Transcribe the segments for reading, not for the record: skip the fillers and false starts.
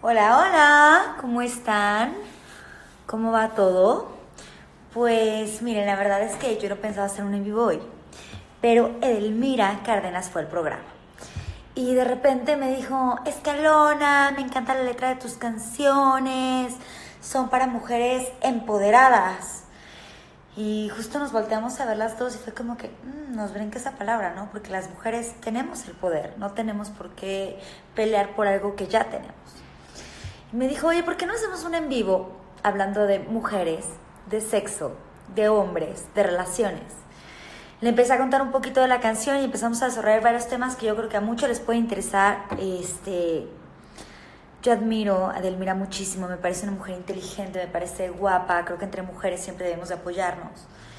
Hola, hola, ¿cómo están? ¿Cómo va todo? Pues miren, la verdad es que yo no pensaba hacer un en vivo hoy, pero Edelmira Cárdenas fue al programa. Y de repente me dijo, Escalona, me encanta la letra de tus canciones, son para mujeres empoderadas. Y justo nos volteamos a ver las dos y fue como que nos brinca esa palabra, ¿no? Porque las mujeres tenemos el poder, no tenemos por qué pelear por algo que ya tenemos. Y me dijo, oye, ¿por qué no hacemos un en vivo hablando de mujeres, de sexo, de hombres, de relaciones? Le empecé a contar un poquito de la canción y empezamos a desarrollar varios temas que yo creo que a muchos les puede interesar. Yo admiro a Edelmira muchísimo, me parece una mujer inteligente, me parece guapa, creo que entre mujeres siempre debemos de apoyarnos.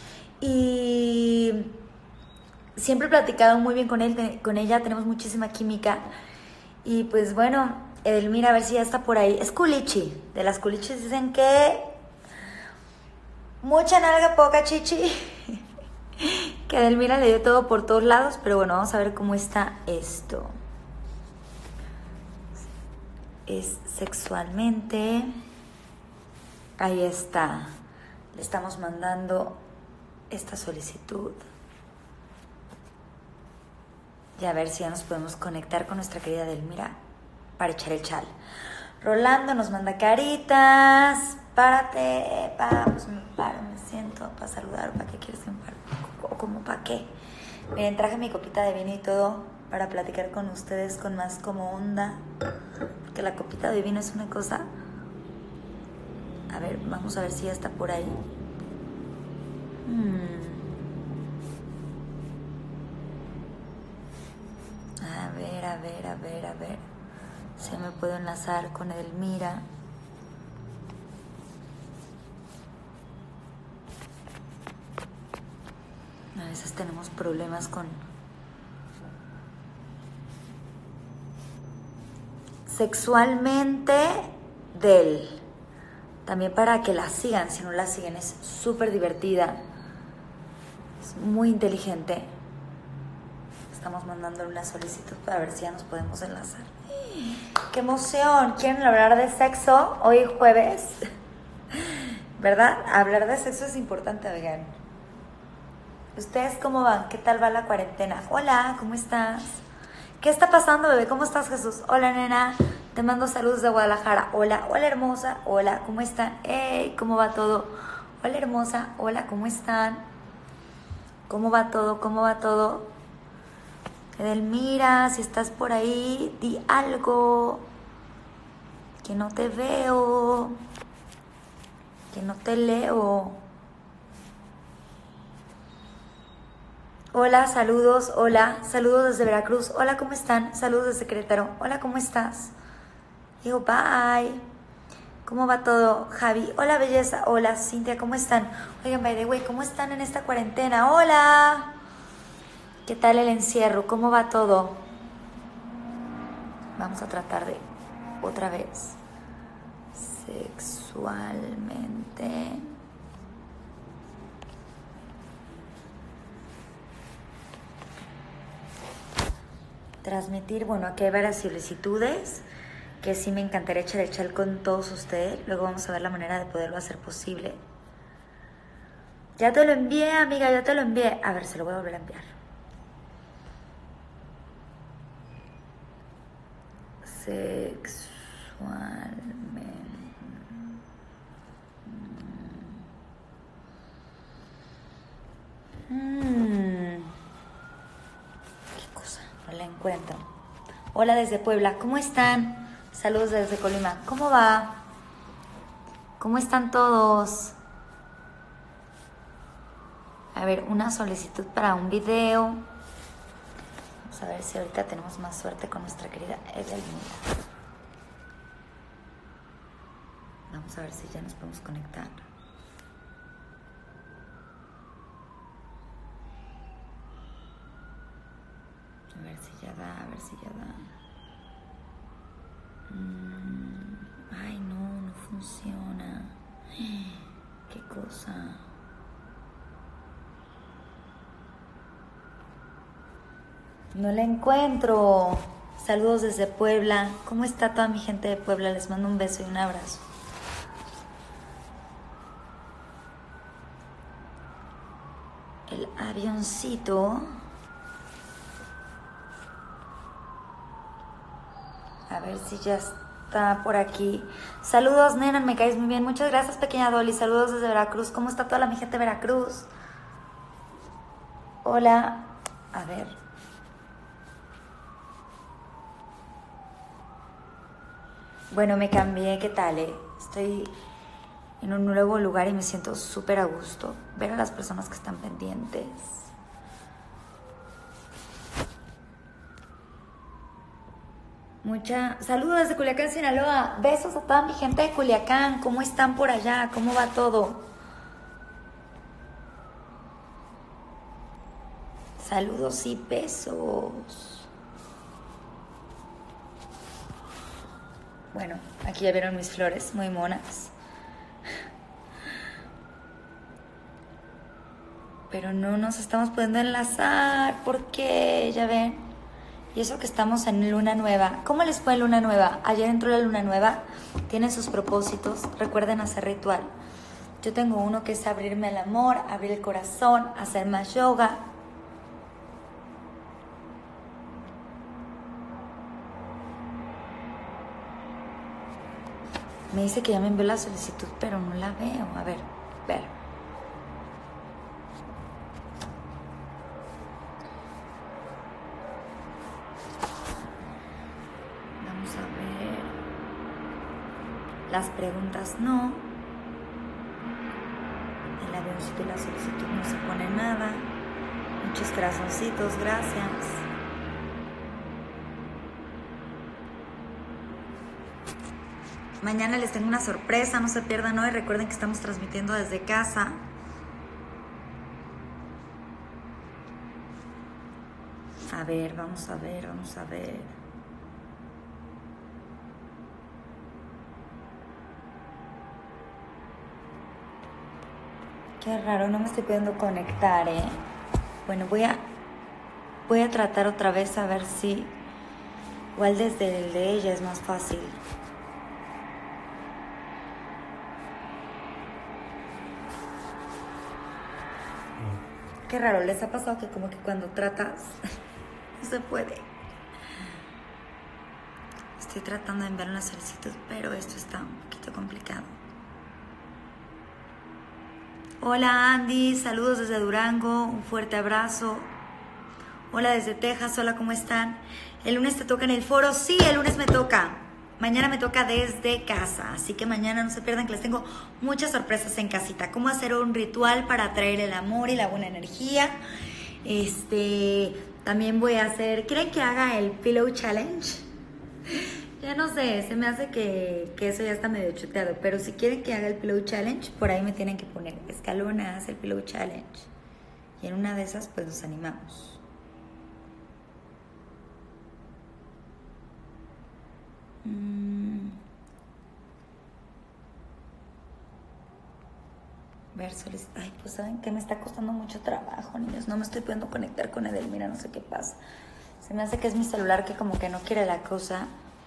Y siempre he platicado muy bien con ella, tenemos muchísima química. Y pues bueno, Edelmira, a ver si ya está por ahí. Es culichi, de las culichis dicen que mucha nalga, poca chichi. Que Edelmira le dio todo por todos lados, pero bueno, vamos a ver cómo está esto. Es sexualmente. Ahí está. Le estamos mandando esta solicitud. Y a ver si ya nos podemos conectar con nuestra querida Edelmira para echar el chal. Rolando nos manda caritas. Párate, pues me paro, me siento para saludar. ¿Para qué quieres que me pare? ¿O como para qué? Miren, traje mi copita de vino y todo para platicar con ustedes con más como onda. Porque la copita de vino es una cosa. A ver, vamos a ver si ya está por ahí. A ver. Si me puedo enlazar con Edelmira. A veces tenemos problemas con sexualmente del. También para que la sigan, si no la siguen, es súper divertida, es muy inteligente. Estamos mandándole una solicitud para ver si ya nos podemos enlazar. ¡Qué emoción! ¿Quieren hablar de sexo hoy jueves? ¿Verdad? Hablar de sexo es importante, oigan. ¿Ustedes cómo van? ¿Qué tal va la cuarentena? Hola, ¿cómo estás? ¿Qué está pasando, bebé? ¿Cómo estás, Jesús? Hola, nena. Te mando saludos de Guadalajara. Hola, hola, hermosa. Hola, ¿cómo están? Hey, ¿cómo va todo? Hola, hermosa. Hola, ¿cómo están? ¿Cómo va todo? ¿Cómo va todo? Edelmira, si estás por ahí, di algo. Que no te veo. Que no te leo. Hola, saludos. Hola, saludos desde Veracruz. Hola, ¿cómo están? Saludos desde Querétaro. Hola, ¿cómo estás? Digo, bye. ¿Cómo va todo, Javi? Hola, belleza. Hola, Cintia, ¿cómo están? Oigan, by the way, ¿cómo están en esta cuarentena? Hola. ¿Qué tal el encierro? ¿Cómo va todo? Vamos a tratar de otra vez. Sexualmente. Transmitir, bueno, aquí hay varias solicitudes que sí me encantaría echar el chal con todos ustedes. Luego vamos a ver la manera de poderlo hacer posible. Ya te lo envié, amiga, ya te lo envié. A ver, se lo voy a volver a enviar. Sexualmente. ¿Qué cosa? No la encuentro. Hola desde Puebla, ¿cómo están? Saludos desde Colima. ¿Cómo va? ¿Cómo están todos? A ver, una solicitud para un video. Vamos a ver si ahorita tenemos más suerte con nuestra querida Edelmira. Vamos a ver si ya nos podemos conectar. A ver si ya da, a ver si ya da. Ay, no funciona. ¿Qué cosa? No la encuentro. Saludos desde Puebla. ¿Cómo está toda mi gente de Puebla? Les mando un beso y un abrazo. El avioncito. A ver si ya está por aquí. Saludos, nena, me caes muy bien. Muchas gracias, pequeña Dolly. Saludos desde Veracruz. ¿Cómo está toda la mi gente de Veracruz? Hola. A ver. Bueno, me cambié. ¿Qué tal, Estoy en un nuevo lugar y me siento súper a gusto. Ver a las personas que están pendientes. Saludos desde Culiacán, Sinaloa. Besos a toda mi gente de Culiacán. ¿Cómo están por allá? ¿Cómo va todo? Saludos y besos. Bueno, aquí ya vieron mis flores, muy monas. Pero no nos estamos pudiendo enlazar. ¿Por qué? Ya ven. Y eso que estamos en luna nueva. ¿Cómo les fue luna nueva? Ayer entró la luna nueva. Tienen sus propósitos. Recuerden hacer ritual. Yo tengo uno que es abrirme al amor, abrir el corazón, hacer más yoga. Me dice que ya me envió la solicitud, pero no la veo. A ver. Vamos a ver. Las preguntas no. El avioncito y la solicitud no se pone nada. Muchos corazoncitos, gracias. Mañana les tengo una sorpresa, no se pierdan hoy. Recuerden que estamos transmitiendo desde casa. A ver, vamos a ver. Qué raro, no me estoy pudiendo conectar, Bueno, voy a tratar otra vez a ver si igual desde el de ella es más fácil. Qué raro, ¿les ha pasado que como que cuando tratas no se puede? Estoy tratando de enviar una solicitud, pero esto está un poquito complicado. Hola Andy, saludos desde Durango, un fuerte abrazo. Hola desde Texas, hola, ¿cómo están? ¿El lunes te toca en el foro? Sí, el lunes me toca. Mañana me toca desde casa, así que mañana no se pierdan que les tengo muchas sorpresas en casita. Cómo hacer un ritual para atraer el amor y la buena energía. También voy a hacer, ¿creen que haga el Pillow Challenge? Ya no sé, se me hace que eso ya está medio chuteado, pero si quieren que haga el Pillow Challenge, por ahí me tienen que poner, Escalona, hace el Pillow Challenge. Y en una de esas, pues nos animamos. Ver solicitud. Ay, pues saben que me está costando mucho trabajo, niños. No me estoy pudiendo conectar con Edelmira, no sé qué pasa. Se me hace que es mi celular que como que no quiere la cosa.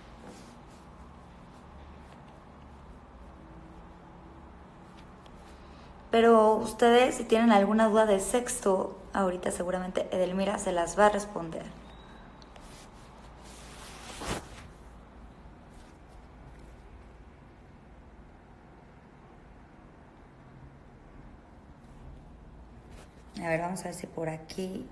Pero ustedes, si tienen alguna duda de sexto, ahorita seguramente Edelmira se las va a responder. A ver, vamos a ver si por aquí.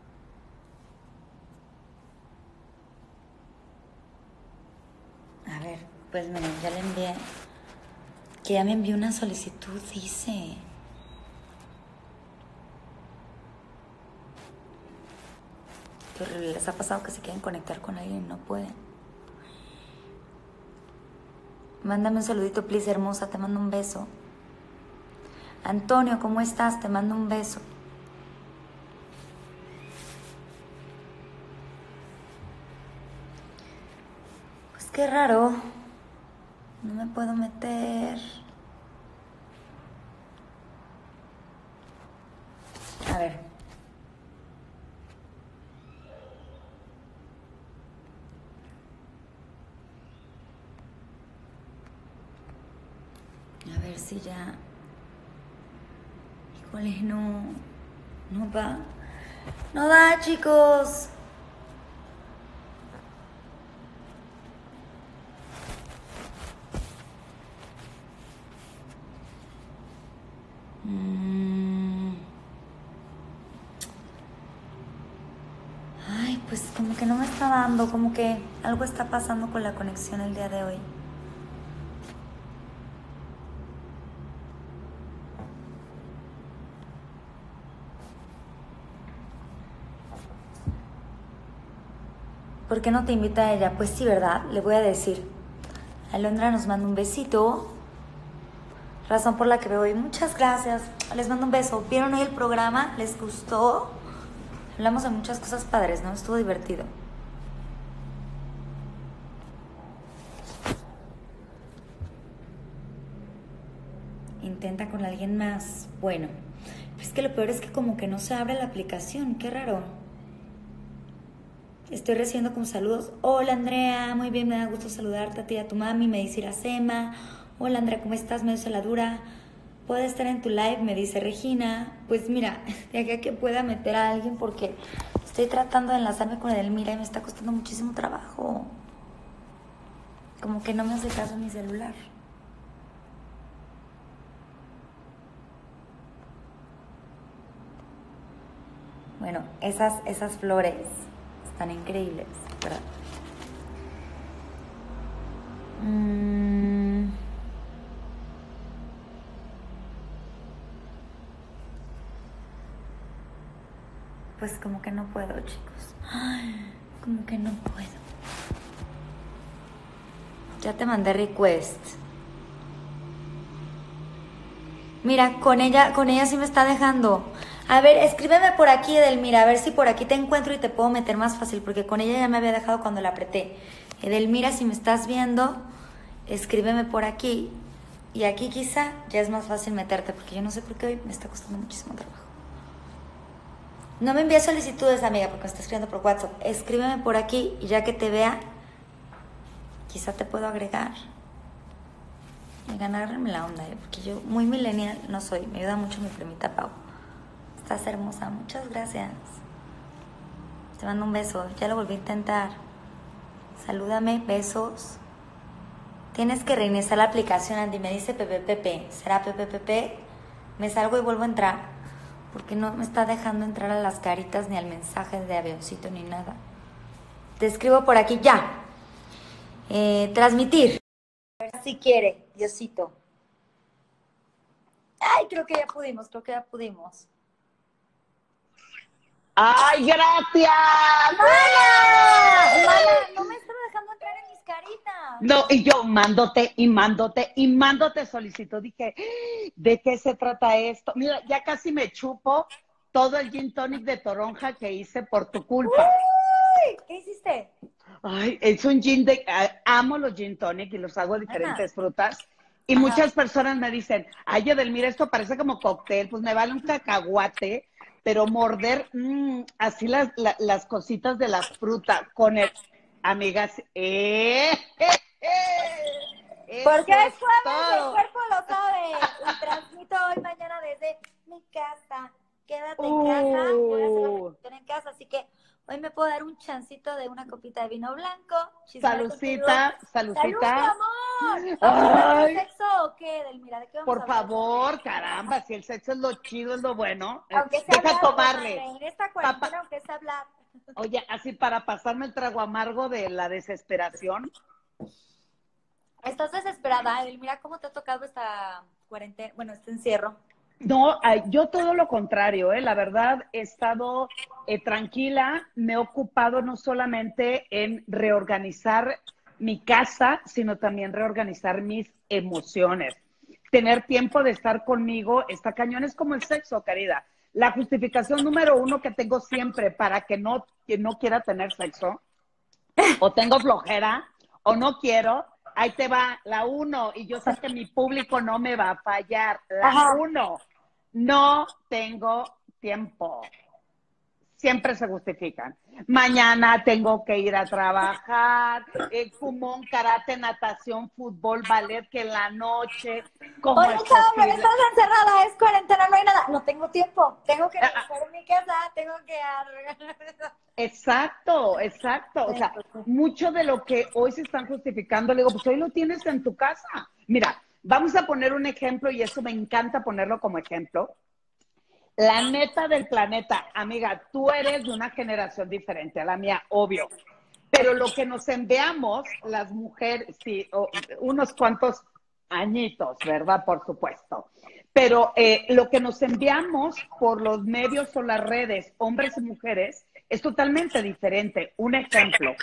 A ver, pues miren, ya le envié. Que ya me envió una solicitud, dice. Qué horrible, les ha pasado que se quieren conectar con alguien y no pueden. Mándame un saludito, please, hermosa, te mando un beso. Antonio, ¿cómo estás? Te mando un beso. Pues qué raro. No me puedo meter. A ver. ver si ya... Híjole, no. No da. No da, chicos. Ay, pues como que no me está dando, como que algo está pasando con la conexión el día de hoy. ¿Por qué no te invita a ella? Pues sí, ¿verdad? Le voy a decir. Alondra nos manda un besito. Razón por la que veo hoy. Muchas gracias. Les mando un beso. ¿Vieron hoy el programa? ¿Les gustó? Hablamos de muchas cosas padres, ¿no? Estuvo divertido. Intenta con alguien más. Bueno, pues es que lo peor es que como que no se abre la aplicación. Qué raro. Estoy recibiendo como saludos. Hola Andrea, muy bien, me da gusto saludarte a ti y a tu mami, me dice Iracema. Hola Andrea, ¿cómo estás? Medio saladura. ¿Puede estar en tu live? Me dice Regina. Pues mira, de aquí a que pueda meter a alguien porque estoy tratando de enlazarme con Edelmira y me está costando muchísimo trabajo. Como que no me hace caso mi celular. Bueno, esas flores están increíbles, ¿verdad? Pues como que no puedo, chicos. Ay, como que no puedo. Ya te mandé request. Mira, con ella sí me está dejando. A ver, escríbeme por aquí, Edelmira, a ver si por aquí te encuentro y te puedo meter más fácil, porque con ella ya me había dejado cuando la apreté. Edelmira, si me estás viendo, escríbeme por aquí. Y aquí quizá ya es más fácil meterte, porque yo no sé por qué hoy me está costando muchísimo trabajo. No me envíes solicitudes, amiga, porque me está escribiendo por WhatsApp. Escríbeme por aquí y ya que te vea, quizá te puedo agregar. Y ganarme la onda, porque yo muy millennial no soy. Me ayuda mucho mi primita Pau. Estás hermosa, muchas gracias. Te mando un beso, ya lo volví a intentar. Salúdame, besos. Tienes que reiniciar la aplicación, Andy, me dice Pepe. ¿Será Pepe? Me salgo y vuelvo a entrar, porque no me está dejando entrar a las caritas, ni al mensaje de avioncito, ni nada. Te escribo por aquí, ya. Transmitir. A ver si quiere, Diosito. Ay, creo que ya pudimos. ¡Ay, gracias! ¡Mana! No me estaba dejando entrar en mis caritas. No, y yo mándote solicitud. Dije, ¿de qué se trata esto? Mira, ya casi me chupo todo el gin tonic de toronja que hice por tu culpa. ¡Uy! ¿Qué hiciste? Ay, es un gin amo los gin tonic y los hago de diferentes frutas. Y Ajá. muchas personas me dicen, ay, Edelmira, esto parece como cóctel, pues me vale un cacahuate, pero morder así las cositas de la fruta con el, amigas, Porque eso es es jueves, el todo. cuerpo lo sabe. Y transmito hoy mañana desde mi casa. Quédate en casa, voy a hacer la transmisión en casa, así que hoy me puedo dar un chancito de una copita de vino blanco, chismear contigo. ¡Salud, mi Salucita. amor! ¿Vamos a hablar de Ay, sexo o qué, Edelmira? ¿De qué vamos a por hablar? favor, caramba, si el sexo es lo chido, es lo bueno. Aunque sea Deja hablar, tomarle. comadre, en esta Papá, cuarentena, aunque sea hablar. oye, así para pasarme el trago amargo de la desesperación. ¿Estás desesperada, Edelmira? ¿Cómo te ha tocado esta cuarentena, bueno, este encierro? No, yo todo lo contrario, la verdad he estado tranquila, me he ocupado no solamente en reorganizar mi casa, sino también reorganizar mis emociones. Tener tiempo de estar conmigo está cañón, es como el sexo, querida. La justificación número uno que tengo siempre para que no quiera tener sexo, o tengo flojera, o no quiero, ahí te va, la uno, y yo sé que mi público no me va a fallar, la Ajá. uno, no tengo tiempo. Siempre se justifican. Mañana tengo que ir a trabajar, kumon, karate, natación, fútbol, ballet, que en la noche. ¿Cómo Oye, es chavo, pero posible? estás encerrada, es cuarentena, no hay nada. No tengo tiempo, tengo que regresar a mi casa, tengo que arreglar. Exacto, exacto. O Sí, sea, pues, sí. mucho de lo que hoy se están justificando, le digo, pues hoy lo tienes en tu casa. Mira, vamos a poner un ejemplo y eso me encanta ponerlo como ejemplo. La neta del planeta, amiga, tú eres de una generación diferente a la mía, obvio. Pero lo que nos enviamos, las mujeres, sí, unos cuantos añitos, ¿verdad? Por supuesto. Pero lo que nos enviamos por los medios o las redes, hombres y mujeres, es totalmente diferente. Un ejemplo,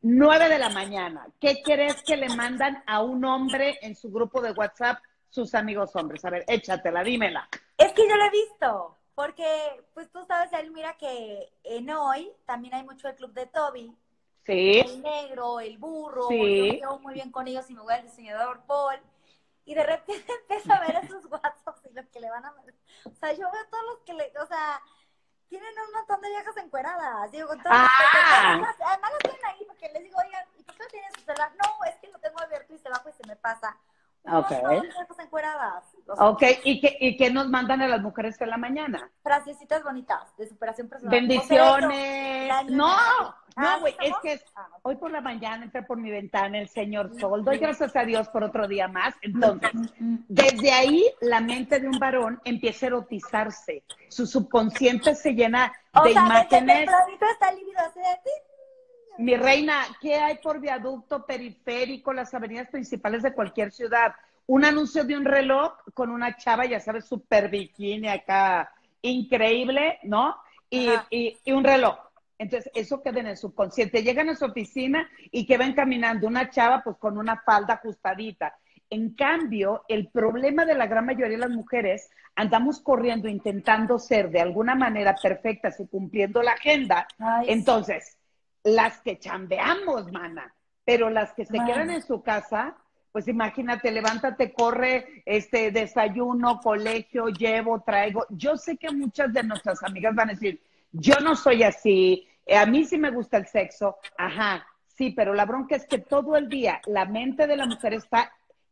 9 de la mañana. ¿Qué crees que le mandan a un hombre en su grupo de WhatsApp sus amigos hombres? A ver, échatela, dímela. Es que yo lo he visto, porque pues tú sabes, Elmira, que en hoy también hay mucho el club de Toby, Sí, el negro, el burro, yo me sí. llevo muy bien con ellos y me voy al diseñador Paul, y de repente empiezo a ver esos WhatsApps y lo que le van a... O sea, yo veo todos los que le... O sea, tienen un montón de viejas encueradas, digo, con todo respeto, Ah, además lo tienen ahí porque les digo, oigan, ¿y por qué no tienen su celular? No, es que lo tengo abierto y se bajo y se me pasa. Un ok. montón de viejas encueradas, o sea, Ok, y qué nos mandan a las mujeres en la mañana? frasecitas bonitas de superación personal. O seré yo, Bendiciones. la No, ñoña. no, ¿Sí güey, es somos? que Ah, hoy por la mañana entra por mi ventana el señor Sol. Doy ok. gracias a Dios por otro día más. Entonces, desde ahí la mente de un varón empieza a erotizarse. Su subconsciente se llena O de sea, desde imágenes. tempranito está el líbido así de ti. Mi reina, ¿qué hay por viaducto, periférico, las avenidas principales de cualquier ciudad? Un anuncio de un reloj con una chava, ya sabes, super bikini acá, increíble, ¿no? Ajá. Y un reloj. Entonces, eso queda en el subconsciente. Llegan a su oficina y que ven caminando una chava, pues con una falda ajustadita. En cambio, el problema de la gran mayoría de las mujeres, andamos corriendo, intentando ser de alguna manera perfectas y cumpliendo la agenda. Ay, sí, Entonces, las que chambeamos, mana, pero las que se quedan man. en su casa, pues imagínate, levántate, corre, desayuno, colegio, llevo, traigo. Yo sé que muchas de nuestras amigas van a decir, yo no soy así, a mí sí me gusta el sexo, ajá, sí, pero la bronca es que todo el día la mente de la mujer está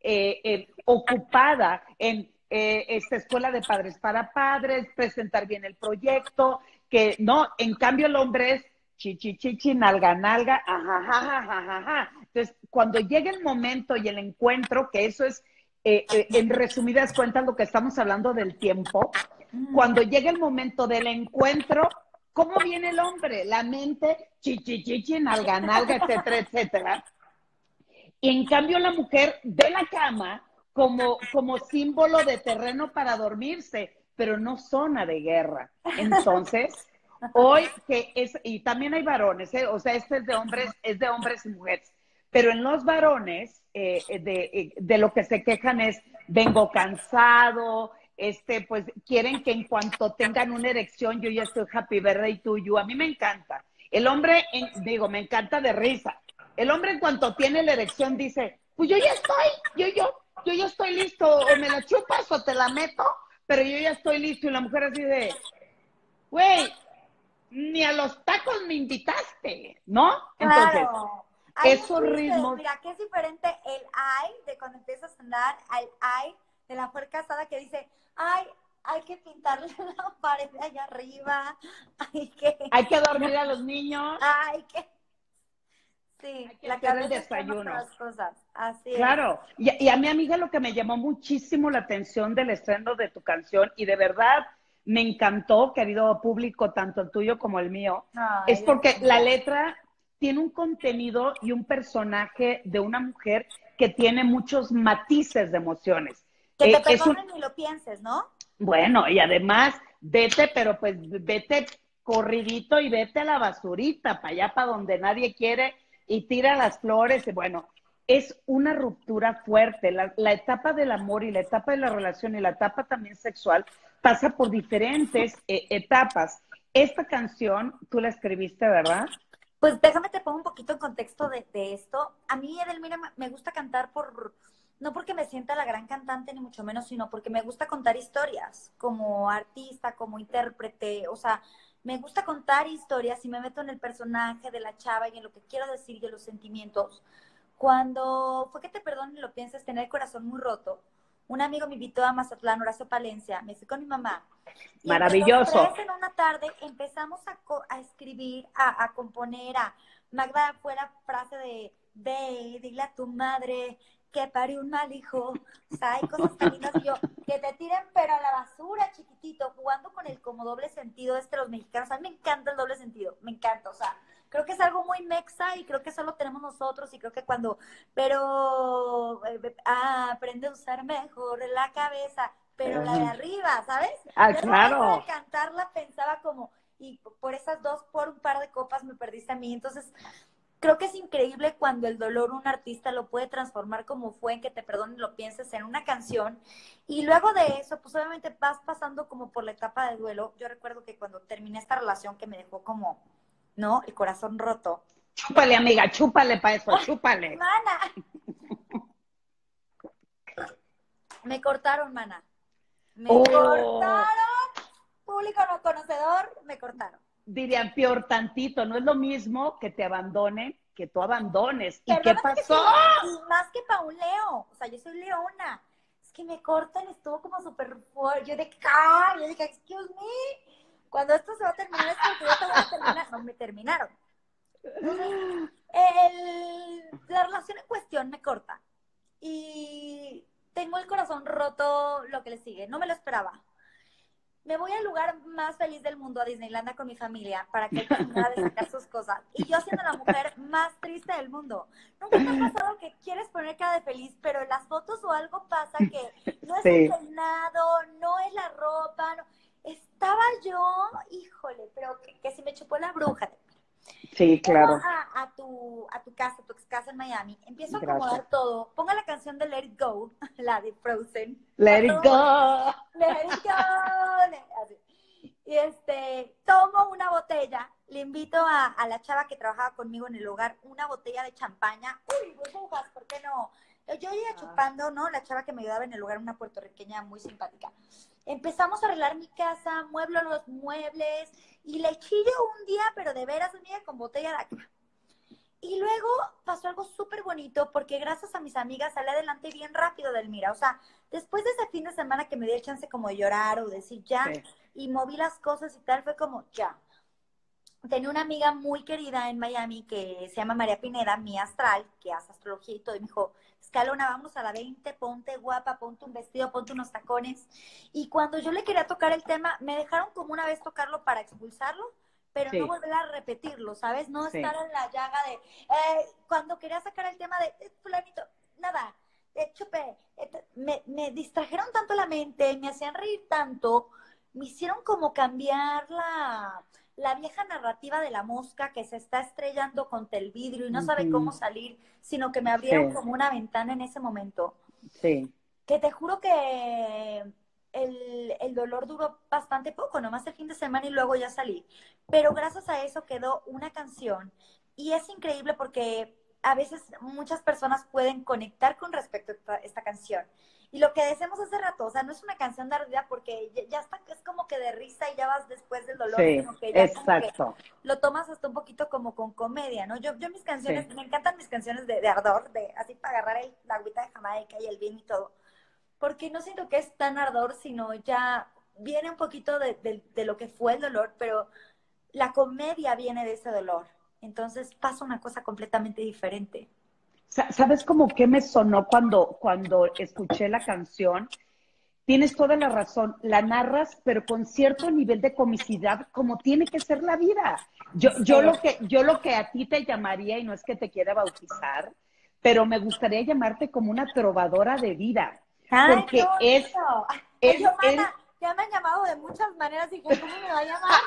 ocupada en esta escuela de padres para padres, presentar bien el proyecto, que no, en cambio el hombre es chichi, chichi, nalga, nalga, ajá, ajá, ajá, ajá. Entonces, cuando llega el momento y el encuentro, que eso es, en resumidas cuentas, lo que estamos hablando del tiempo, cuando llega el momento del encuentro, ¿cómo viene el hombre? La mente, chichi, chichi, nalga, nalga, etcétera, etcétera. Y en cambio la mujer ve la cama como símbolo de terreno para dormirse, pero no zona de guerra. Entonces, hoy que es, y también hay varones, o sea, este es de hombres y mujeres, pero en los varones de lo que se quejan es, vengo cansado, pues quieren que en cuanto tengan una erección, yo ya estoy happy birthday tuyo. A mí me encanta. El hombre, digo, me encanta de risa. El hombre en cuanto tiene la erección dice, pues yo ya estoy, yo ya estoy listo, o me la chupas o te la meto, pero yo ya estoy listo. Y la mujer así de, güey, ni a los tacos me invitaste, ¿no? Entonces, Claro. Hay un esos chiste, ritmos, mira, que es diferente el ay de cuando empiezas a andar al ay de la mujer casada que dice, ay, hay que pintarle la pared de allá arriba, hay que, hay que dormir a los niños, hay que, sí, hay que la hacer el cabeza está en desayuno. otras cosas, así es. Claro, y a mi amiga lo que me llamó muchísimo la atención del estreno de tu canción, y de verdad me encantó, querido público, tanto el tuyo como el mío, es Ay, porque la gracias. letra tiene un contenido y un personaje de una mujer que tiene muchos matices de emociones. Que te Es un, perdonen y lo pienses, ¿no? bueno, y además, vete, pero pues vete corridito y vete a la basurita, para allá, para donde nadie quiere, y tira las flores. Y bueno, es una ruptura fuerte. La etapa del amor y la etapa de la relación y la etapa también sexual pasa por diferentes etapas. Esta canción tú la escribiste, ¿verdad? Pues déjame te pongo un poquito en contexto de esto. A mí, Edelmira, me gusta cantar no porque me sienta la gran cantante, ni mucho menos, sino porque me gusta contar historias como artista, como intérprete. O sea, me gusta contar historias y me meto en el personaje de la chava y en lo que quiero decir y en los sentimientos. Cuando fue que te perdonen y lo pienses, tener el corazón muy roto, un amigo me invitó a Mazatlán, Horacio Palencia, me fui con mi mamá. Y entre los Maravilloso. tres en una tarde empezamos a escribir, a componer, Magda fue la frase de, ve, dile a tu madre que parió un mal hijo. O sea, hay cosas tan lindas y yo, que te tiren pero a la basura, chiquitito, jugando con el como doble sentido los mexicanos. A mí me encanta el doble sentido, me encanta, o sea, creo que es algo muy mexa y creo que solo tenemos nosotros y creo que pero aprende a usar mejor la cabeza, pero la de arriba, ¿sabes? Yo al momento Claro. de cantarla pensaba como, y por esas dos, por un par de copas me perdiste a mí, entonces creo que es increíble cuando el dolor un artista lo puede transformar como fue en que te perdonen lo pienses en una canción y luego de eso pues obviamente vas pasando como por la etapa de duelo. Yo recuerdo que cuando terminé esta relación que me dejó como, ¿no? El corazón roto. Chúpale, amiga, chúpale para eso, chúpale. Mana, me cortaron, mana. Me cortaron, público no conocedor, me cortaron. Dirían peor tantito, no es lo mismo que te abandonen que tú abandones. ¿Y qué Perdóname que pasó? sí, y más que para un Leo, o sea, yo soy leona. Es que me cortan, estuvo como súper fuerte. Yo dije, excuse me, cuando esto se va a terminar es porque yo te voy a terminar. No, me terminaron. Entonces, la relación en cuestión me corta. Y tengo el corazón roto lo que le sigue. No me lo esperaba. Me voy al lugar más feliz del mundo, a Disneylandia con mi familia, para que él terminara de sacar sus cosas. Y yo siendo la mujer más triste del mundo. ¿Nunca te ha pasado que quieres poner cara de feliz, pero en las fotos o algo pasa que no es el peinado, no es la ropa? No. Estaba yo, híjole, pero que si me chupó la bruja. Sí, claro. Llego a tu casa, tu ex casa en Miami, empiezo a acomodar Gracias. todo, pongo la canción de Let It Go, la de Frozen. Let it go. Let it go. Así. Y tomo una botella, le invito a la chava que trabajaba conmigo en el hogar una botella de champaña. Uy, burbujas, ¿por qué no? Yo iba chupando, ¿no? La chava que me ayudaba en el hogar, una puertorriqueña muy simpática. Empezamos a arreglar mi casa, mueblo los muebles y le chillo un día, pero de veras un día con botella de acá. Y luego pasó algo súper bonito porque gracias a mis amigas salí adelante bien rápido del Mira. O sea, después de ese fin de semana que me di el chance como de llorar o decir ya, y moví las cosas y tal, fue como ya. Tenía una amiga muy querida en Miami que se llama María Pineda, mi astral, que hace astrología y todo, y me dijo, Escalona, vamos a la 20, ponte guapa, ponte un vestido, ponte unos tacones. Y cuando yo le quería tocar el tema, me dejaron como una vez tocarlo para expulsarlo, pero no volver a repetirlo, ¿sabes? No estar en la llaga de, cuando quería sacar el tema de fulanito, nada, chupe, me distrajeron tanto la mente, me hacían reír tanto, me hicieron como cambiar la vieja narrativa de la mosca que se está estrellando contra el vidrio y no sabe cómo salir, sino que me abrieron como una ventana en ese momento. Sí. Que te juro que el dolor duró bastante poco, nomás el fin de semana y luego ya salí. Pero gracias a eso quedó una canción y es increíble porque a veces muchas personas pueden conectar con respecto a esta canción. Y lo que decimos hace rato, o sea, no es una canción de ardida porque ya está, es como que de risa y ya vas después del dolor, sino que ya como que lo tomas hasta un poquito como con comedia, ¿no? Yo mis canciones, me encantan mis canciones de ardor, de así para agarrar la agüita de Jamaica y el vino y todo, porque no siento que es tan ardor, sino ya viene un poquito de lo que fue el dolor, pero la comedia viene de ese dolor. Entonces pasa una cosa completamente diferente. ¿Sabes cómo que me sonó cuando escuché la canción? Tienes toda la razón, la narras, pero con cierto nivel de comicidad, como tiene que ser la vida. Yo lo que a ti te llamaría, y no es que te quiera bautizar, pero me gustaría llamarte como una trovadora de vida. Ay, porque ya me han llamado de muchas maneras y dije, ¿cómo me va a llamar?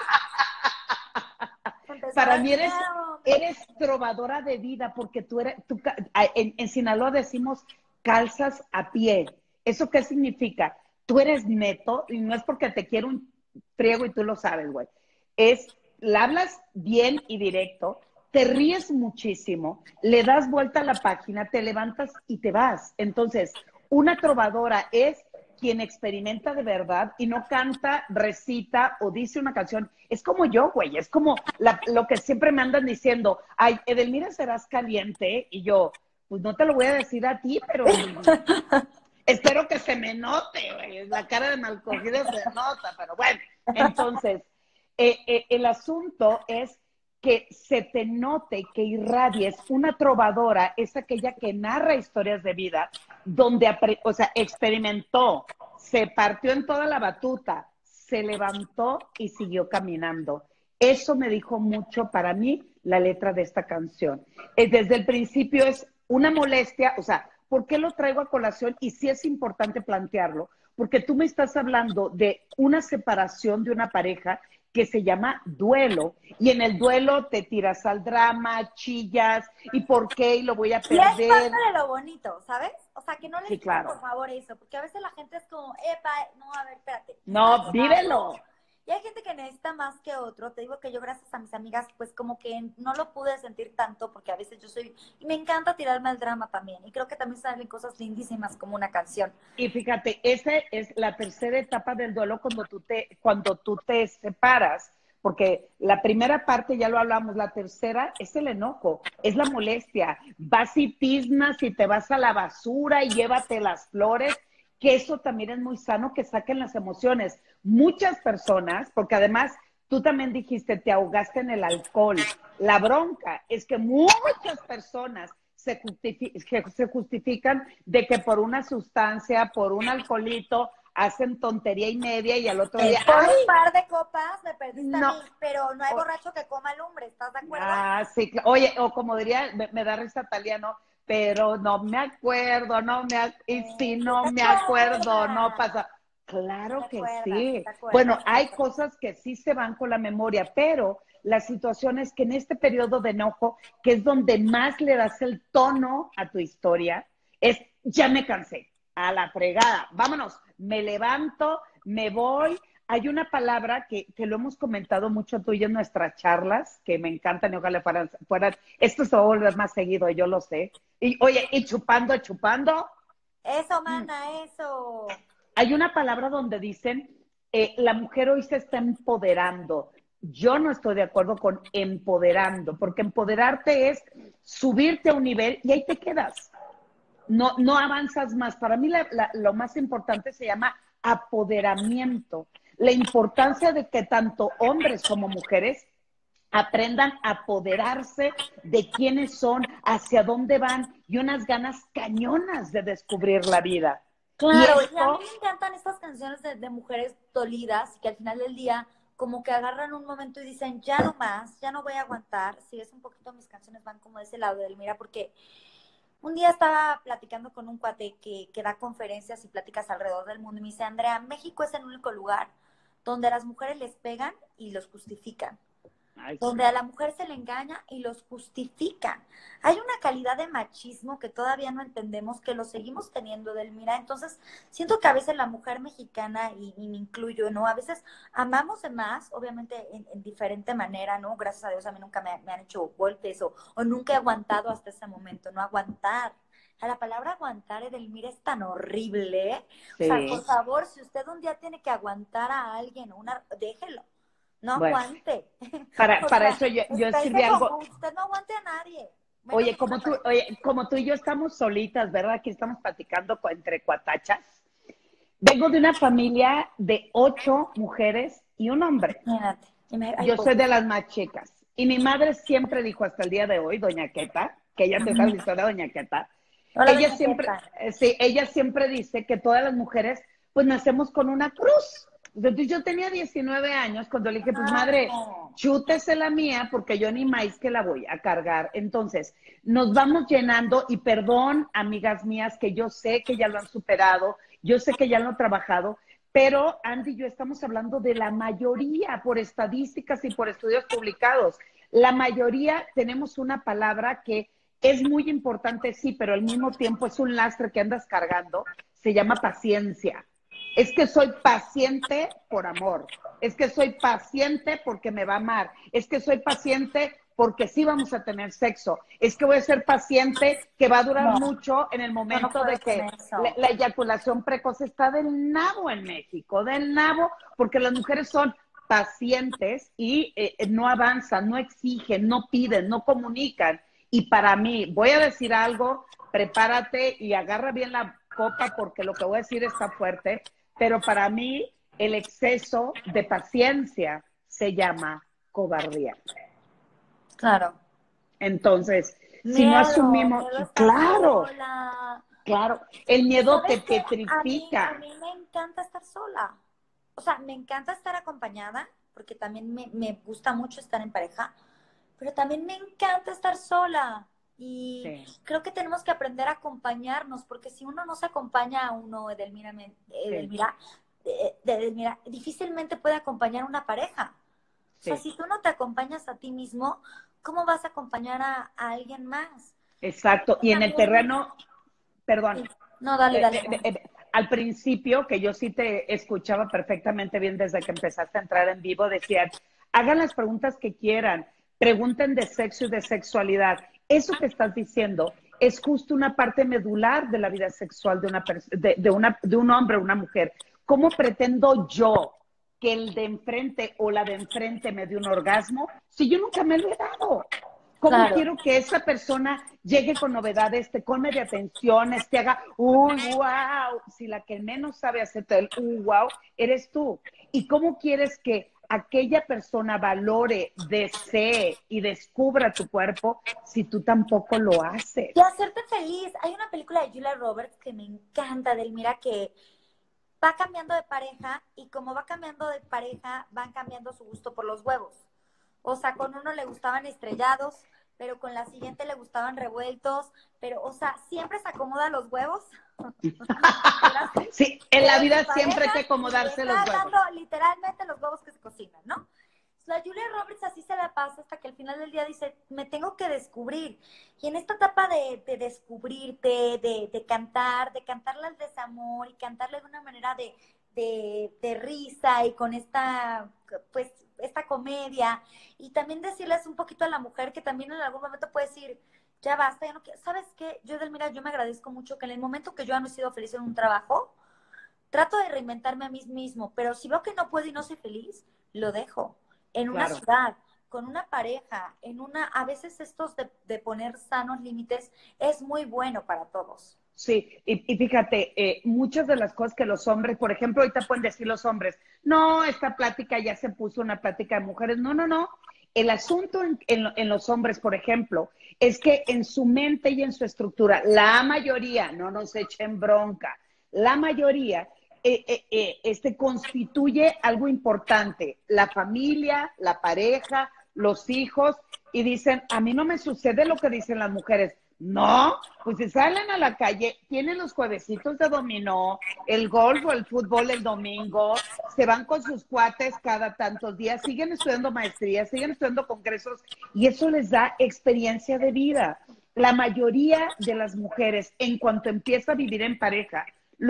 Para mí eres trovadora de vida, porque en Sinaloa decimos calzas a pie. ¿Eso qué significa? Tú eres neto, y no es porque te quiero un friego y tú lo sabes, güey. La hablas bien y directo, te ríes muchísimo, le das vuelta a la página, te levantas y te vas. Entonces, una trovadora es quien experimenta de verdad y no canta, recita o dice una canción. Es como yo, güey, es como lo que siempre me andan diciendo, ay, Edelmira, serás caliente, y yo, pues no te lo voy a decir a ti, pero Espero que se me note, la cara de mal cogida se nota, pero bueno, entonces, el asunto es que se te note, que irradies. Una trovadora es aquella que narra historias de vida, donde, o sea, experimentó, se partió en toda la batuta, se levantó y siguió caminando. Eso me dijo mucho para mí la letra de esta canción. Desde el principio es una molestia, o sea, ¿por qué lo traigo a colación? Y sí es importante plantearlo, porque tú me estás hablando de una separación de una pareja que se llama duelo, y en el duelo te tiras al drama, chillas, y por qué, y lo voy a Y es parte perder. de lo bonito, ¿sabes? O sea, que no les Sí, quiten claro. por favor eso, porque a veces la gente es como, epa, no, a ver, espérate, No, hazlo. vívelo. Y hay gente que necesita más que otro. Te digo que yo, gracias a mis amigas, pues como que no lo pude sentir tanto, porque a veces yo soy, y me encanta tirarme al drama también. Y creo que también salen cosas lindísimas como una canción. Y fíjate, esa es la tercera etapa del duelo cuando tú te separas, porque la primera parte ya lo hablamos, la tercera es el enojo, es la molestia. Vas y tiznas y te vas a la basura y llévate las flores, que eso también es muy sano, que saquen las emociones. Muchas personas, porque además tú también dijiste, te ahogaste en el alcohol. La bronca es que muchas personas se justifican de que por una sustancia, por un alcoholito, hacen tontería y media y al otro día, Por ¡ay! un par de copas me perdiste a No. mí, pero no hay borracho que coma lumbre, ¿estás de acuerdo? Sí, oye, o como diría, me da risa Taliano, pero no me acuerdo, y si Sí no te me acuerdo, no acuerdas, pasa. sí te Claro que acuerdas, sí sí. te Bueno, acuerdas, sí te hay acuerdas. cosas que sí se van con la memoria, pero la situación es que en este periodo de enojo, que es donde más le das el tono a tu historia, es ya me cansé, a la fregada, vámonos, me levanto, me voy. Hay una palabra que lo hemos comentado mucho tú y yo en nuestras charlas, que me encantan y ojalá fueran, esto se va a volver más seguido, yo lo sé. Y oye, y chupando, chupando. Eso, Mm. mana, eso. Hay una palabra donde dicen, la mujer hoy se está empoderando. Yo no estoy de acuerdo con empoderando, porque empoderarte es subirte a un nivel y ahí te quedas. No, no avanzas más. Para mí lo más importante se llama apoderamiento. La importancia de que tanto hombres como mujeres aprendan a apoderarse de quiénes son, hacia dónde van y unas ganas cañonas de descubrir la vida. Y Claro, y a mí esto, me encantan estas canciones de mujeres dolidas que al final del día como que agarran un momento y dicen, ya no más, ya no voy a aguantar. Si es un poquito, mis canciones van como de ese lado del mira, porque un día estaba platicando con un cuate que da conferencias y pláticas alrededor del mundo y me dice, Andrea, México es el único lugar donde a las mujeres les pegan y los justifican, ay, donde a la mujer se le engaña y los justifican. Hay una calidad de machismo que todavía no entendemos, que lo seguimos teniendo, Delmira. Entonces, siento que a veces la mujer mexicana, y me incluyo, ¿no? A veces amamos de más, obviamente en diferente manera, ¿no? Gracias a Dios a mí nunca me han hecho golpes o nunca he aguantado hasta ese momento, ¿no? Aguantar. A la palabra aguantar, Edelmira, es tan horrible. O sea, por sí, favor, si usted un día tiene que aguantar a alguien, déjelo, no bueno, aguante. O para sea, eso yo estése escribí con algo. gusto. Usted no aguante a nadie, menos Oye, a una pareja. como tú y yo estamos solitas, ¿verdad? Aquí estamos platicando entre cuatachas. Vengo de una familia de 8 mujeres y un hombre. Imagínate. Ay, Yo pues, soy de las más chicas. Y mi madre siempre dijo hasta el día de hoy, doña Queta, que ella se sabe la historia de doña Queta, hola, ella doña siempre, Quepa. sí, ella siempre dice que todas las mujeres, pues nacemos con una cruz. Entonces yo tenía 19 años cuando le dije, pues madre, Claro. chútese la mía porque yo ni maíz que la voy a cargar. Entonces, nos vamos llenando y perdón, amigas mías, que yo sé que ya lo han superado, yo sé que ya lo han trabajado, pero Andy y yo estamos hablando de la mayoría por estadísticas y por estudios publicados. La mayoría tenemos una palabra que es muy importante, sí, pero al mismo tiempo es un lastre que andas cargando, se llama paciencia. Es que soy paciente por amor, es que soy paciente porque me va a amar, es que soy paciente porque sí vamos a tener sexo, es que voy a ser paciente que va a durar No, mucho en el yo no momento puedo de con que eso. la eyaculación precoz está del nabo en México, del nabo, porque las mujeres son pacientes y no avanzan, no exigen, no piden, no comunican. Y para mí, voy a decir algo, prepárate y agarra bien copa porque lo que voy a decir está fuerte, pero para mí el exceso de paciencia se llama cobardía. Claro. Entonces, si no Miedo, asumimos, miedo a estar claro, sola. claro, el Y miedo te sabes que a petrifica. mí me encanta estar sola. O sea, me encanta estar acompañada, porque también me gusta mucho estar en pareja, pero también me encanta estar sola. Y Sí, creo que tenemos que aprender a acompañarnos, porque si uno no se acompaña a uno, sí, Edelmira, difícilmente puede acompañar a una pareja. O sea, sí, si tú no te acompañas a ti mismo, ¿cómo vas a acompañar a alguien más? Creo exacto. que Y en el también... terreno, perdón, Sí. No, dale, dale, dale. al principio, que yo sí te escuchaba perfectamente bien desde que empezaste a entrar en vivo, decían, hagan las preguntas que quieran, pregunten de sexo y de sexualidad. Eso que estás diciendo es justo una parte medular de la vida sexual de un hombre o una mujer. ¿Cómo pretendo yo que el de enfrente o la de enfrente me dé un orgasmo si yo nunca me lo he dado? ¿Cómo Claro, quiero que esa persona llegue con novedades, te colme de atenciones, te haga, uy, wow? Si la que menos sabe hacerte el, wow, eres tú. ¿Y cómo quieres que aquella persona valore, desee y descubra tu cuerpo si tú tampoco lo y haces? hacerte feliz. Hay una película de Julia Roberts que me encanta, Delmira, que va cambiando de pareja y como va cambiando de pareja, van cambiando su gusto por los huevos. O sea, con uno le gustaban estrellados, pero con la siguiente le gustaban revueltos, pero, o sea, siempre se acomoda los huevos, ¿verdad? Sí, en la De su vida siempre hay pareja que y le acomodarse los está huevos. dando literalmente los huevos que se cocinan, ¿no? La Julia Roberts así se la pasa hasta que al final del día dice, me tengo que descubrir. Y en esta etapa de descubrirte, de cantarle al desamor y cantarle de una manera de risa y con esta, pues, esta comedia. Y también decirles un poquito a la mujer que también en algún momento puede decir, ya basta, ya no quiero. ¿Sabes qué? Yo, Delmira, yo me agradezco mucho que en el momento que yo ya no he sido feliz en un trabajo, trato de reinventarme a mí mismo, pero si veo que no puedo y no soy feliz, lo dejo. En una Claro. ciudad, con una pareja, a veces estos de poner sanos límites es muy bueno para todos. Sí, y fíjate, muchas de las cosas que los hombres, por ejemplo, ahorita pueden decir los hombres, no, esta plática ya se puso una plática de mujeres. No, no, no. El asunto en los hombres, por ejemplo, es que en su mente y en su estructura, la mayoría, no nos echen bronca, la mayoría constituye algo importante, la familia, la pareja, los hijos, y dicen, a mí no me sucede lo que dicen las mujeres. No, pues si salen a la calle, tienen los juevesitos de dominó, el golf o el fútbol el domingo, se van con sus cuates cada tantos días, siguen estudiando maestrías, siguen estudiando congresos y eso les da experiencia de vida. La mayoría de las mujeres, en cuanto empieza a vivir en pareja,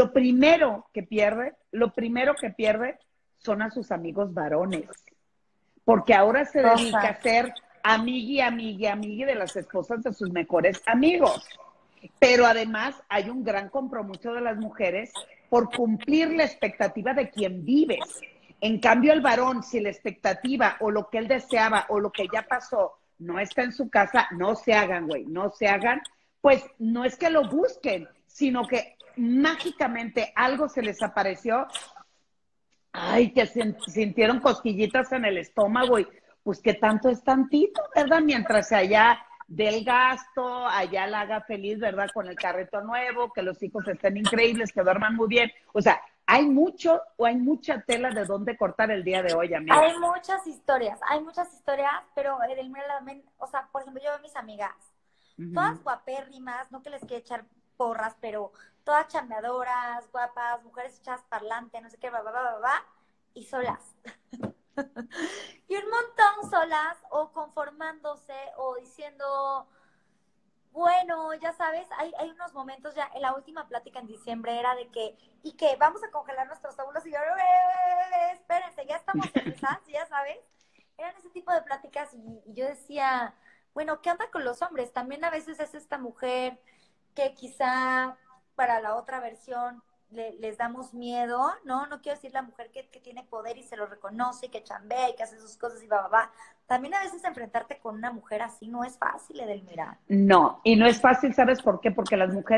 lo primero que pierde son a sus amigos varones, porque ahora se dedica a Rosa. ser amigui de las esposas de sus mejores amigos. Pero además hay un gran compromiso de las mujeres por cumplir la expectativa de quien vives. En cambio, el varón, si la expectativa o lo que él deseaba o lo que ya pasó no está en su casa, no se hagan, güey, no se hagan, pues no es que lo busquen, sino que mágicamente algo se les apareció. Ay, que sintieron cosquillitas en el estómago y pues que tanto es tantito, ¿verdad? Mientras allá del gasto, allá la haga feliz, ¿verdad? Con el carrito nuevo, que los hijos estén increíbles, que duerman muy bien. O sea, hay mucha tela de dónde cortar el día de hoy, amiga. Hay muchas historias, pero Edelmira también, o sea, por ejemplo, yo veo a mis amigas, Uh -huh. todas guapérrimas, no que les quiera echar porras, pero todas chambeadoras, guapas, mujeres echadas parlante, no sé qué, y solas. Y un montón solas, o conformándose, o diciendo, bueno, ya sabes, hay unos momentos ya, en la última plática en diciembre era de que, ¿y qué? Vamos a congelar nuestros óvulos y yo, espérense, ya estamos en esas, ya sabes. Eran ese tipo de pláticas y yo decía, bueno, ¿qué onda con los hombres? También a veces es esta mujer que quizá para la otra versión les damos miedo, ¿no? No quiero decir la mujer que tiene poder y se lo reconoce, y que chambea y que hace sus cosas y va. También a veces enfrentarte con una mujer así no es fácil, Edelmira. No, y no es fácil, ¿sabes por qué? Porque las mujeres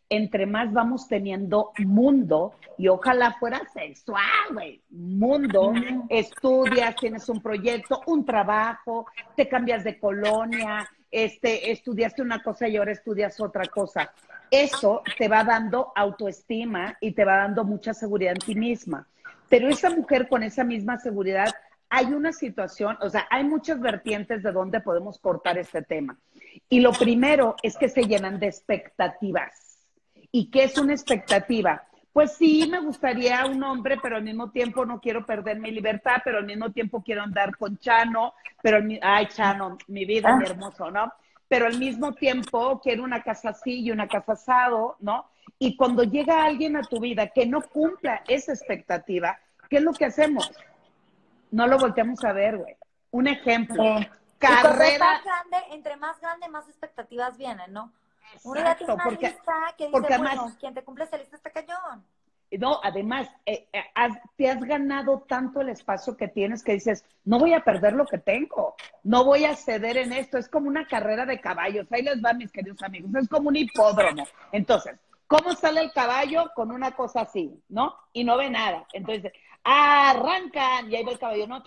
entre más vamos teniendo mundo, y ojalá fuera sexual, güey, mundo, estudias, tienes un proyecto, un trabajo, te cambias de colonia, estudiaste una cosa y ahora estudias otra cosa. Eso te va dando autoestima y te va dando mucha seguridad en ti misma. Pero esa mujer con esa misma seguridad, hay una situación, o sea, hay muchas vertientes de donde podemos cortar este tema. Y lo primero es que se llenan de expectativas. ¿Y qué es una expectativa? Pues sí, me gustaría un hombre, pero al mismo tiempo no quiero perder mi libertad, pero al mismo tiempo quiero andar con Chano, ay, Chano, mi vida, mi hermoso, ¿no? Pero al mismo tiempo quiero una casa así y una casa asado, ¿no? Y cuando llega alguien a tu vida que no cumpla esa expectativa, ¿qué es lo que hacemos? No lo volteamos a ver, güey. Un ejemplo, Y cuando carrera. estás grande, entre más grande, más expectativas vienen, ¿no? Uno ya tiene Exacto, una lista que dice, porque además, bueno, quien te cumple esa lista está cañón. no, además, te has ganado tanto el espacio que tienes que dices, no voy a perder lo que tengo, no voy a ceder en esto, es como una carrera de caballos, ahí les va mis queridos amigos, es como un hipódromo. Entonces, ¿cómo sale el caballo? Con una cosa así, ¿no? Y no ve nada. Entonces, arrancan y ahí va el caballo, ¿no?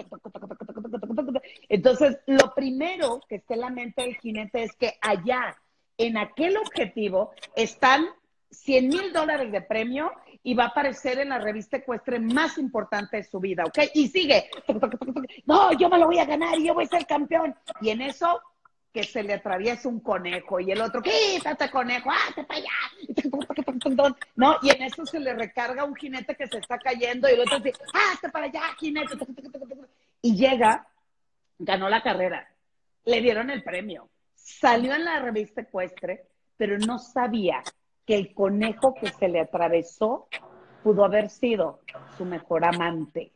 Entonces, lo primero que esté en la mente del jinete es que allá, en aquel objetivo, están $100,000 de premio y va a aparecer en la revista ecuestre más importante de su vida, ¿ok? Y sigue, no, yo me lo voy a ganar y yo voy a ser campeón. Y en eso, que se le atraviesa un conejo y el otro, quítate conejo, hazte para allá. No, y en eso se le recarga un jinete que se está cayendo y el otro dice, hazte para allá, jinete. Y llega, ganó la carrera, le dieron el premio, salió en la revista ecuestre, pero no sabía que el conejo que se le atravesó pudo haber sido su mejor amante.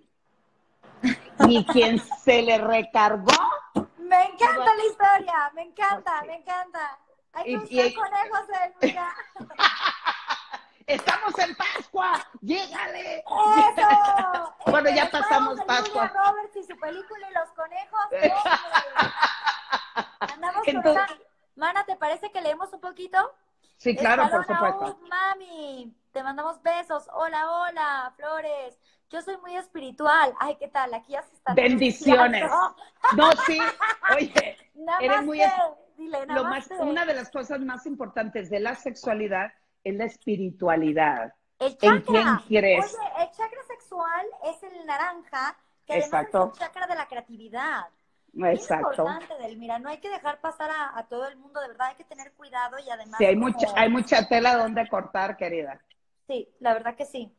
Y quien se le recargó. Me encanta la historia, me encanta, me encanta. Hay que buscar conejos, mira. Estamos en Pascua, llégale. ¡Eso! Bueno, ya pasamos Pascua. Julia Roberts y su película y los conejos. Andamos con una... Mana, ¿te parece que leemos un poquito? Sí, claro, por supuesto. Mami, te mandamos besos. Hola, hola, Flores. Yo soy muy espiritual. Ay, ¿qué tal? Aquí ya se está. Bendiciones. No, sí. Oye, eres muy... Dile, una de las cosas más importantes de la sexualidad es la espiritualidad. El chakra. ¿En quién quieres? Oye, el chakra sexual es el naranja, que además Exacto. es el chakra de la creatividad. Exacto. Es importante, Delmira, no hay que dejar pasar a todo el mundo, de verdad hay que tener cuidado y además... Sí, hay mucha tela donde cortar, querida. Sí, la verdad que sí.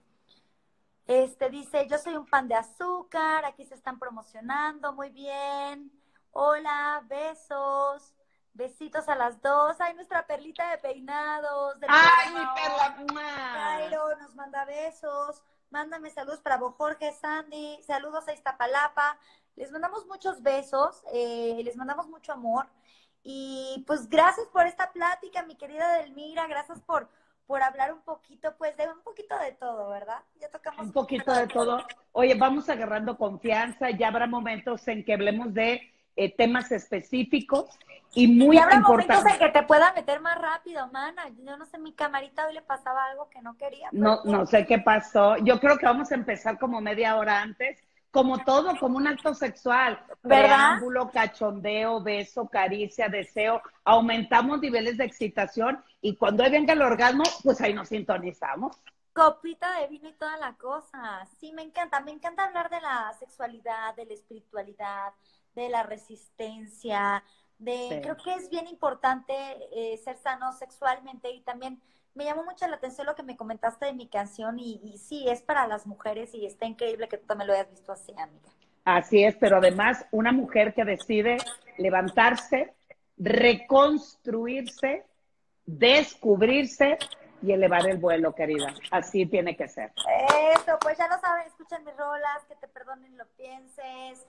Dice, yo soy un pan de azúcar, aquí se están promocionando, muy bien. Hola, besos, besitos a las dos. Ay, nuestra perlita de peinados. Ay, mi perla. Cairo nos manda besos. Mándame saludos para Jorge, Sandy, saludos a Iztapalapa. Les mandamos muchos besos, les mandamos mucho amor. Y pues gracias por esta plática, mi querida Delmira, gracias por hablar un poquito, pues de un poquito de todo, ¿verdad? Ya tocamos un poquito de todo. Oye, vamos agarrando confianza, ya habrá momentos en que hablemos de temas específicos y muy habrá importantes. momentos en que te pueda meter más rápido, mana. Yo no sé, mi camarita hoy le pasaba algo que no quería. No sé qué pasó. Yo creo que vamos a empezar como media hora antes, como todo, como un acto sexual. ¿Verdad? Preámbulo, cachondeo, beso, caricia, deseo. Aumentamos niveles de excitación y cuando venga el orgasmo, pues ahí nos sintonizamos. Copita de vino y toda la cosa. Sí, me encanta hablar de la sexualidad, de la espiritualidad, de la resistencia, creo que es bien importante ser sano sexualmente y también me llamó mucho la atención lo que me comentaste de mi canción y sí, es para las mujeres y está increíble que tú también lo hayas visto así, amiga. Así es, pero además una mujer que decide levantarse, reconstruirse, descubrirse y elevar el vuelo, querida. Así tiene que ser. Eso, pues ya lo saben, escuchen mis rolas, que te perdonen lo pienses.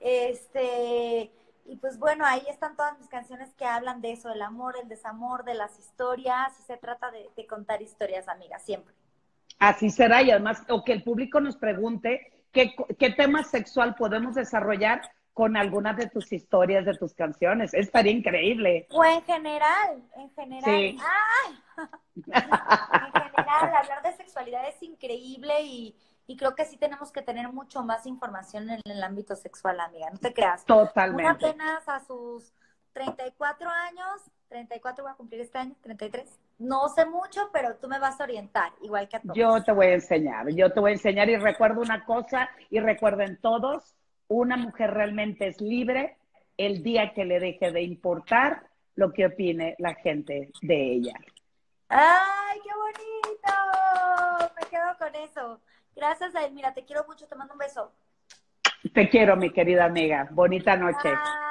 Y pues bueno, ahí están todas mis canciones que hablan de eso, del amor, el desamor, de las historias, y se trata de contar historias, amiga, siempre. Así será, y además, o que el público nos pregunte qué tema sexual podemos desarrollar con algunas de tus historias, de tus canciones. Estaría increíble. O en general, en general. Sí. ¡Ay! En general, hablar de sexualidad es increíble y creo que sí tenemos que tener mucho más información en el ámbito sexual, amiga. No te creas. Una Totalmente. apenas a sus 34 años, 34 voy a cumplir este año, 33. No sé mucho, pero tú me vas a orientar, igual que a todos. Yo te voy a enseñar, yo te voy a enseñar y recuerdo una cosa y recuerden todos, una mujer realmente es libre el día que le deje de importar lo que opine la gente de ella. ¡Ay, qué bonito! Me quedo con eso. Gracias, Mira, te quiero mucho, te mando un beso. Te quiero, mi querida amiga. Bonita noche. Bye.